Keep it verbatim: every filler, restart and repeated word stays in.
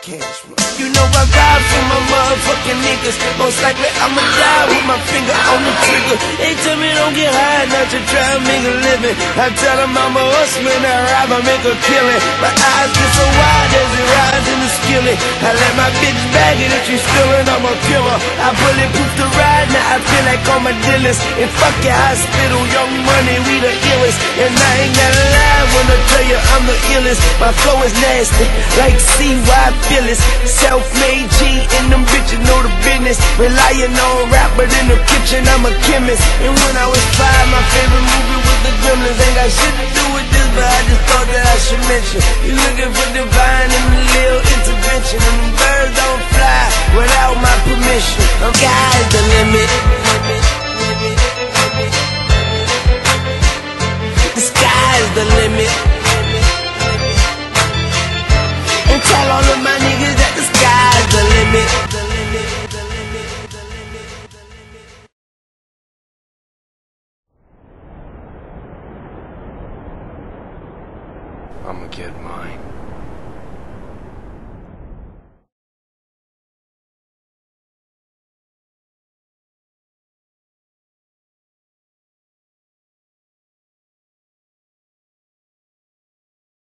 Cash Money. You know I ride for my motherfucking niggas. Most likely I'ma die with my finger on the trigger. They tell me don't get high, not to try and make a living. I tell them I'm a hustler, I ride, I make a killing. My eyes get so wide as it rides in the skillet. I let my bitch bag it if she's stealing, I'm a killer. I bulletproof the ride, now I feel like all my dealers. And fuck your hospital, Young Money, we the illest. And I ain't gotta lie when I tell you I'm the illest. My flow is nasty, like C Y Phyllis. Self-made G and them bitches know the business. Relying on rap, but in the kitchen I'm a chemist. And when I was five, my favorite movie was The Gremlins. Ain't got shit to do with this, but I just thought that I should mention. You looking for divine and a little intervention. And them birds don't fly without my permission. The sky's the limit. The sky's the limit. And tell all of my niggas that the sky's the limit.